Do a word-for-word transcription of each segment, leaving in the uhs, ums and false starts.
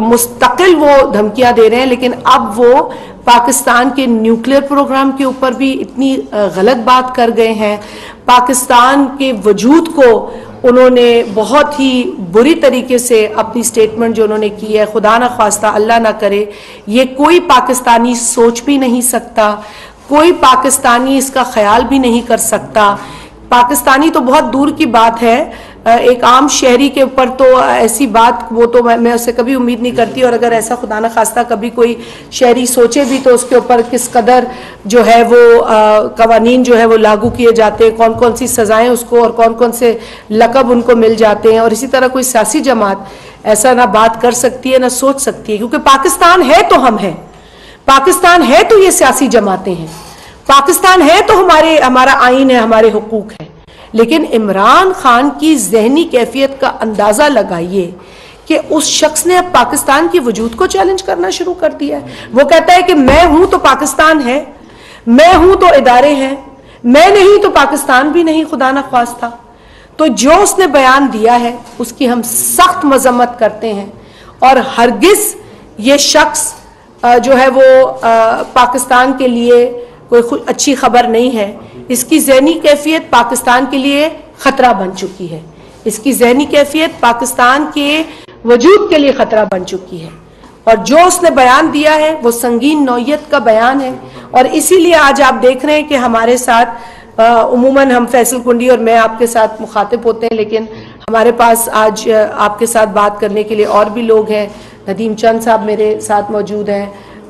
मुस्तकिल वो धमकियां दे रहे हैं, लेकिन अब वो पाकिस्तान के न्यूक्लियर प्रोग्राम के ऊपर भी इतनी गलत बात कर गए हैं। पाकिस्तान के वजूद को उन्होंने बहुत ही बुरी तरीके से अपनी स्टेटमेंट जो उन्होंने की है, खुदा ना ख्वास्ता अल्लाह ना करे, ये कोई पाकिस्तानी सोच भी नहीं सकता, कोई पाकिस्तानी इसका ख्याल भी नहीं कर सकता। पाकिस्तानी तो बहुत दूर की बात है, एक आम शहरी के ऊपर तो ऐसी बात, वो तो मैं, मैं उससे कभी उम्मीद नहीं करती, और अगर ऐसा खुदा न खास्ता कभी कोई शहरी सोचे भी तो उसके ऊपर किस कदर जो है वो कवानीन जो है वो लागू किए जाते हैं, कौन कौन सी सज़ाएं उसको और कौन कौन से लक़ब उनको मिल जाते हैं। और इसी तरह कोई सियासी जमात ऐसा ना बात कर सकती है ना सोच सकती है, क्योंकि पाकिस्तान है तो हम हैं, पाकिस्तान है तो ये सियासी जमातें हैं, पाकिस्तान है तो हमारे हमारा आइन है, हमारे हुकूक है। लेकिन इमरान खान की जहनी कैफियत का अंदाजा लगाइए कि उस शख्स ने अब पाकिस्तान के वजूद को चैलेंज करना शुरू कर दिया है। वो कहता है कि मैं हूं तो पाकिस्तान है, मैं हूं तो इदारे हैं, मैं नहीं तो पाकिस्तान भी नहीं, खुदा ना ख्वास्ता। तो जो उसने बयान दिया है उसकी हम सख्त मजम्मत करते हैं, और हरगिज ये शख्स जो है वो पाकिस्तान के लिए कोई अच्छी खबर नहीं है। इसकी ज़हनी कैफियत पाकिस्तान के लिए ख़तरा बन चुकी है, इसकी ज़हनी कैफियत पाकिस्तान के वजूद के लिए ख़तरा बन चुकी है, और जो उसने बयान दिया है वो संगीन नौयत का बयान है। और इसीलिए आज आप देख रहे हैं कि हमारे साथ उमूमन हम फैसल कुंडी और मैं आपके साथ मुखातिब होते हैं, लेकिन हमारे पास आज आपके साथ बात करने के लिए और भी लोग हैं। नदीम चंद साहब मेरे साथ मौजूद हैं,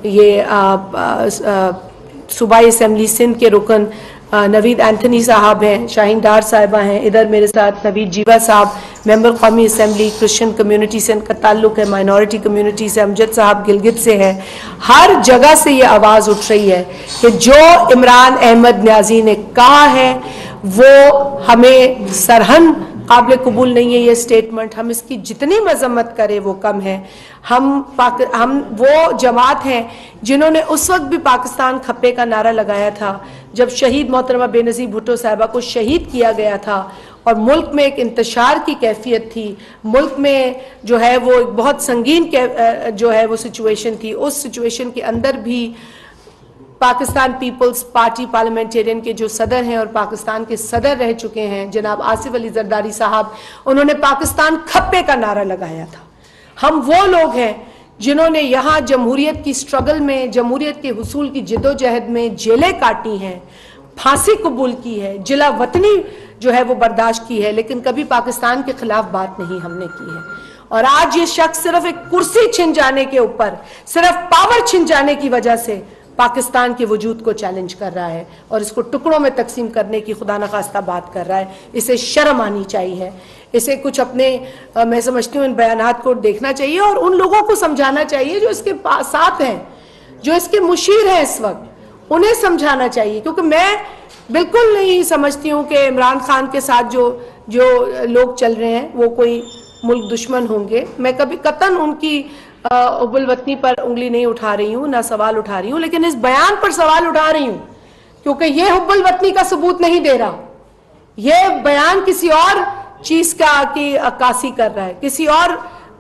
ये सूबाई असम्बली सिंध के रुकन नवीद एंथनी साहब हैं, शाहीन डार साहिबा हैं, इधर मेरे साथ नवीद जीवा साहब मेंबर कौमी असम्बली क्रिश्चियन कम्युनिटी से इनका ताल्लुक है, माइनॉरिटी कम्युनिटी से अमजद साहब गिलगित से है। हर जगह से ये आवाज़ उठ रही है कि जो इमरान अहमद न्याजी ने कहा है वो हमें सरहन काबिल कबूल नहीं है ये स्टेटमेंट, हम इसकी जितनी मजम्मत करें वो कम है। हम पाक हम वो जमात हैं जिन्होंने उस वक्त भी पाकिस्तान खप्पे का नारा लगाया था जब शहीद मोहतरमा बेनज़ीर भुट्टो साहिबा को शहीद किया गया था, और मुल्क में एक इंतशार की कैफियत थी, मुल्क में जो है वो एक बहुत संगीन जो है वो सिचुएशन थी। उस सिचुएशन के अंदर भी पाकिस्तान पीपल्स पार्टी पार्लियामेंटेरियन के जो सदर हैं और पाकिस्तान के सदर रह चुके हैं जनाब आसिफ अली जरदारी साहब, उन्होंने पाकिस्तान खप्पे का नारा लगाया था। हम वो लोग हैं जिन्होंने यहाँ जमहूरियत की स्ट्रगल में, जमहूरियत के हुसूल की जिदोजहद में जेलें काटी हैं, फांसी कबूल की है, जिला वतनी जो है वो बर्दाश्त की है, लेकिन कभी पाकिस्तान के खिलाफ बात नहीं हमने की है। और आज ये शख्स सिर्फ एक कुर्सी छिन जाने के ऊपर, सिर्फ पावर छिन जाने की वजह से पाकिस्तान के वजूद को चैलेंज कर रहा है और इसको टुकड़ों में तकसीम करने की खुदा न खास्ता बात कर रहा है। इसे शर्म आनी चाहिए, इसे कुछ अपने आ, मैं समझती हूँ इन बयानात को देखना चाहिए और उन लोगों को समझाना चाहिए जो इसके साथ हैं, जो इसके मुशीर हैं इस वक्त, उन्हें समझाना चाहिए। क्योंकि मैं बिल्कुल नहीं समझती हूँ कि इमरान खान के साथ जो जो लोग चल रहे हैं वो कोई मुल्क दुश्मन होंगे। मैं कभी कतन उनकी हुब्बुल वतनी पर उंगली नहीं उठा रही हूँ, ना सवाल उठा रही हूँ, लेकिन इस बयान पर सवाल उठा रही हूँ क्योंकि ये हुब्बुल वतनी का सबूत नहीं दे रहा। ये बयान किसी और चीज का की अक्कासी कर रहा है, किसी और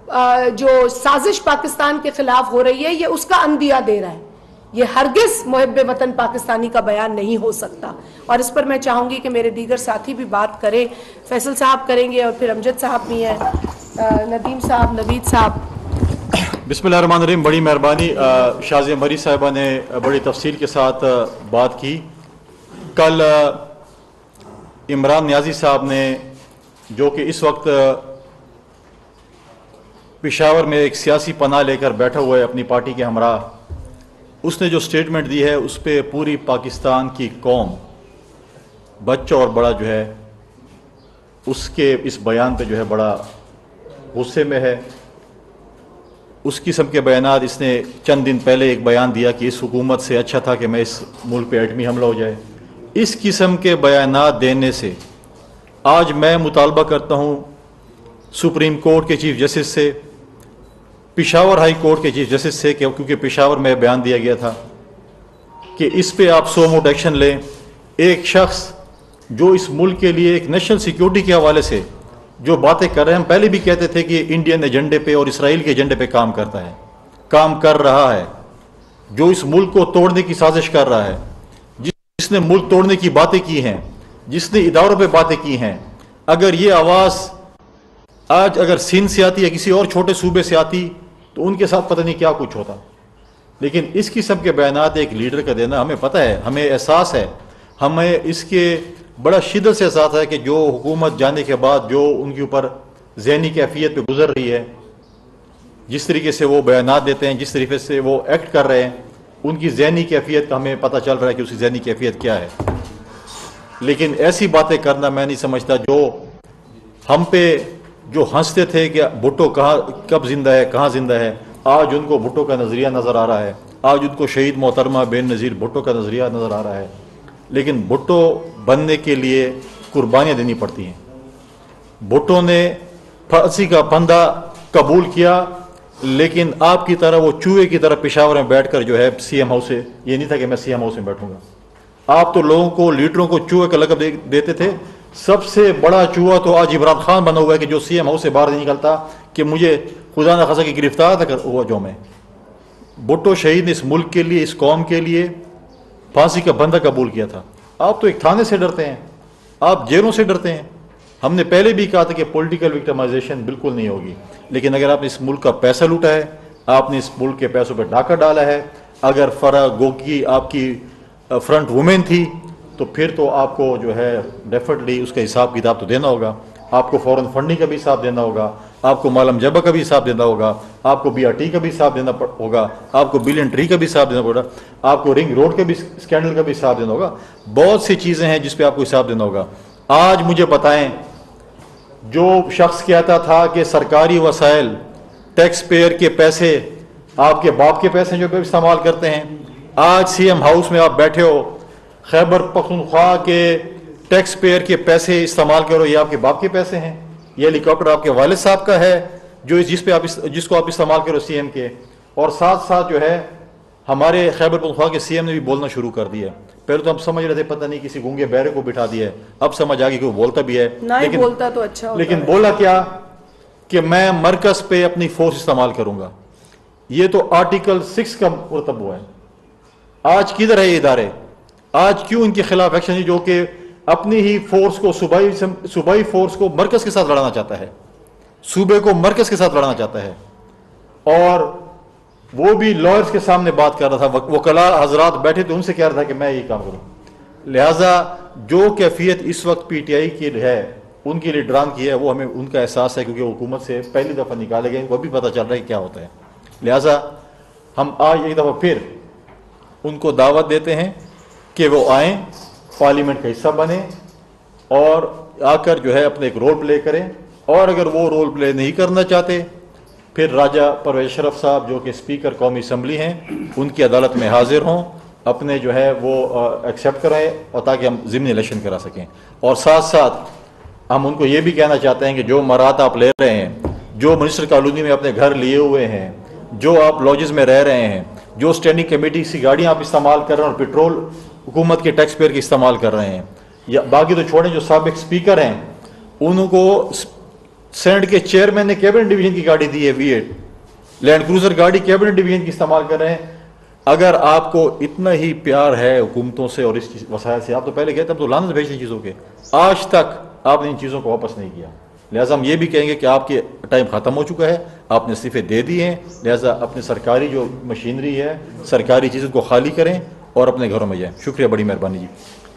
जो साजिश पाकिस्तान के खिलाफ हो रही है ये उसका अंदिया दे रहा है। ये हरगिज मुहिब्बे वतन पाकिस्तानी का बयान नहीं हो सकता। और इस पर मैं चाहूंगी कि मेरे दीगर साथी भी बात करें, फैसल साहब करेंगे और फिर अमजद साहब भी हैं, नदीम साहब, नवीद साहब। बिस्मिल्लाहिर्रहमानिर्रहीम। बड़ी मेहरबानी, शाज़िया मरी साहिबा ने बड़ी तफसील के साथ बात की। कल इमरान न्याजी साहब ने, जो कि इस वक्त पेशावर में एक सियासी पनाह लेकर बैठा हुआ है अपनी पार्टी के हमरा, उसने जो स्टेटमेंट दी है उस पर पूरी पाकिस्तान की कौम, बच्चा और बड़ा जो है उसके इस बयान पे जो है बड़ा गुस्से में है। उस किस्म के बयानात इसने चंद दिन पहले एक बयान दिया कि इस हुकूमत से अच्छा था कि मैं इस मुल्क पे एटमी हमला हो जाए। इस किस्म के बयानात देने से आज मैं मुतालबा करता हूँ सुप्रीम कोर्ट के चीफ जस्टिस से, पेशावर हाई कोर्ट के चीफ जस्टिस से, क्योंकि पेशावर में बयान दिया गया था कि इस पे आप सो मोड एक्शन लें। एक शख्स जो इस मुल्क के लिए एक नेशनल सिक्योरिटी के हवाले से جو باتیں کر رہے ہیں، ہم پہلے بھی کہتے تھے کہ انڈین ایجنڈے پہ اور اسرائیل کے ایجنڈے پہ کام کرتا ہے، کام کر رہا ہے، جو اس ملک کو توڑنے کی سازش کر رہا ہے، جس نے ملک توڑنے کی باتیں کی ہیں، جس نے اداروں پہ باتیں کی ہیں، اگر یہ آواز آج اگر سندھ سے آتی یا کسی اور چھوٹے صوبے سے آتی تو ان کے ساتھ پتہ نہیں کیا کچھ ہوتا. لیکن اس قسم کے بیانات ایک لیڈر کا دینا، ہمیں پتہ ہے، ہمیں احساس ہے، ہمیں اس کے بڑا شدت سے احساس ہے کہ جو حکومت جانے کے بعد جو ان کے اوپر ذہنی کیفیت پہ گزر رہی ہے، جس طریقے سے وہ بیانات دیتے ہیں، جس طریقے سے وہ ایکٹ کر رہے ہیں، ان کی ذہنی کیفیت کا ہمیں پتہ چل رہا ہے کہ اس کی ذہنی کیفیت کیا ہے. لیکن ایسی باتیں کرنا میں نہیں سمجھتا. جو ہم پہ جو ہنستے تھے کہ بھٹو کہاں کب زندہ ہے، کہاں زندہ ہے، آج ان کو بھٹو کا نظریہ نظر آ رہا ہے، آج ان کو شہید محترمہ بے نظیر بھٹو کا نظریہ نظر آ رہا ہے. لیکن بھٹو بننے کے لیے قربانیاں دینی پڑتی ہیں. بھٹو نے پھانسی کا پھندا قبول کیا، لیکن آپ کی طرح وہ چوہے کی طرح پشاور میں بیٹھ کر جو ہے سی ایم ہاؤس سے، یہ نہیں تھا کہ میں سی ایم ہاؤس میں بیٹھوں گا. آپ تو لوگوں کو، لیڈروں کو چوہے کا لقب دیتے تھے. سب سے بڑا چوہا تو آج عمران خان بنا ہوا ہے کہ جو سی ایم ہاؤس سے باہر نہیں نکلتا کہ مجھے خدا نہ خاصا کی گرفتار تھا ہوا جو میں. بھٹو شہید نے اس ملک کے لیے، اس قوم کے لیے پھانسی کا بندہ قبول کیا تھا. آپ تو ایک تھانے سے ڈرتے ہیں، آپ جیلوں سے ڈرتے ہیں. ہم نے پہلے بھی کہا تھا کہ پولیٹیکل وکٹمائزیشن بالکل نہیں ہوگی، لیکن اگر آپ نے اس ملک کا پیسہ لوٹا ہے، آپ نے اس ملک کے پیسوں پہ ڈاکہ ڈالا ہے، اگر فرح گوگی آپ کی فرنٹ وومین تھی تو پھر تو آپ کو جو ہے ڈیفینیٹلی اس کا حساب کتاب تو دینا ہوگا. آپ کو فورن فنڈنگ کا بھی حساب دینا ہوگا، آپ کو مالم جبہ کا بھی حساب دینا ہوگا، آپ کو بی آر ٹی کا بھی حساب دینا ہوگا، آپ کو بلین ٹری کا بھی حساب دینا ہوگا، آپ کو رنگ روڈ کے بھی اسکینڈل کا بھی حساب دینا ہوگا. بہت سی چیزیں ہیں جس پہ آپ کو حساب دینا ہوگا. آج مجھے بتائیں، جو شخص کہتا تھا کہ سرکاری وسائل، ٹیکس پیئر کے پیسے آپ کے باپ کے پیسے جو استعمال کرتے ہیں، آج سی ایم ہاؤس میں آپ بیٹھے ہو، خیبر پختونخوا کے ٹیکس پیئر کے پیسے استعمال کرو، یہ آپ کے باپ کے پیسے ہیں. یہ ہیلی کاپٹر آپ کے والد صاحب کا ہے جو جس پہ آپ جس کو آپ استعمال کرو سی ایم کے. اور ساتھ ساتھ جو ہے ہمارے خیبر پختونخوا کے سی ایم نے بھی بولنا شروع کر دیا. پہلے تو ہم سمجھ رہے تھے پتہ نہیں کسی گونگے بہرے کو بٹھا دیا ہے، اب سمجھ آ گئی کہ وہ بولتا بھی ہے، لیکن بولتا تو اچھا ہوتا لیکن ہے. بولا کیا کہ میں مرکز پہ اپنی فورس استعمال کروں گا. یہ تو آرٹیکل سکس کا مرتب ہوا ہے. آج کدھر ہے یہ ادارے؟ آج کیوں ان کے خلاف ایکشن ہے جو کہ اپنی ہی فورس کو، صوبائی صوبائی فورس کو مرکز کے ساتھ لڑانا چاہتا ہے، صوبے کو مرکز کے ساتھ لڑانا چاہتا ہے. اور وہ بھی لائرز کے سامنے بات کر رہا تھا، وکلاء حضرات بیٹھے تو ان سے کہہ رہا تھا کہ میں یہ کام کروں. لہٰذا جو کیفیت اس وقت پی ٹی آئی کی ہے، ان کی لیڈران کی ہے، وہ ہمیں ان کا احساس ہے کیونکہ حکومت سے پہلی دفعہ نکالے گئے، وہ بھی پتہ چل رہا ہے کہ کیا ہوتا ہے. لہٰذا ہم آج ایک دفعہ پھر ان کو دعوت دیتے ہیں کہ وہ آئیں، پارلیمنٹ کا حصہ بنیں اور آ کر جو ہے اپنے ایک رول پلے کریں. اور اگر وہ رول پلے نہیں کرنا چاہتے پھر راجہ پرویز اشرف صاحب جو کہ اسپیکر قومی اسمبلی ہیں، ان کی عدالت میں حاضر ہوں، اپنے جو ہے وہ ایکسیپٹ کرائیں اور تاکہ ہم ضمنی الیکشن کرا سکیں. اور ساتھ ساتھ ہم ان کو یہ بھی کہنا چاہتے ہیں کہ جو مرات آپ لے رہے ہیں، جو منسٹر کالونی میں اپنے گھر لیے ہوئے ہیں، جو آپ لاجز میں رہ رہے ہیں، جو اسٹینڈنگ کمیٹی کی گاڑیاں آپ استعمال کر رہے ہیں اور پیٹرول حکومت کے ٹیکس پیئر کے استعمال کر رہے ہیں، یا باقی تو چھوڑیں جو سابق اسپیکر ہیں، انہوں کو سینٹ کے چیئرمین نے کیبنٹ ڈویژن کی گاڑی دی ہے، وی ایٹ لینڈ کروزر گاڑی کیبنٹ ڈویژن کی استعمال کر رہے ہیں. اگر آپ کو اتنا ہی پیار ہے حکومتوں سے اور اس وسائل سے، آپ تو پہلے کہتے ہیں تو لعنت بھیجتے چیزوں کے، آج تک آپ نے ان چیزوں کو واپس نہیں کیا. لہٰذا ہم یہ بھی کہیں گے کہ آپ کے ٹائم ختم ہو چکا ہے، آپ نے استعفے دے دیے ہیں. لہٰذا اپنے سرکاری جو مشینری ہے، سرکاری چیزوں کو خالی کریں اور اپنے گھروں میں جائیں. شکریہ، بڑی مہربانی جی.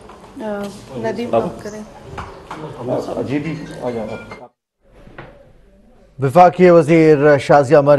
ندیم بات کریں. جی بھی وفاقی وزیر شازیہ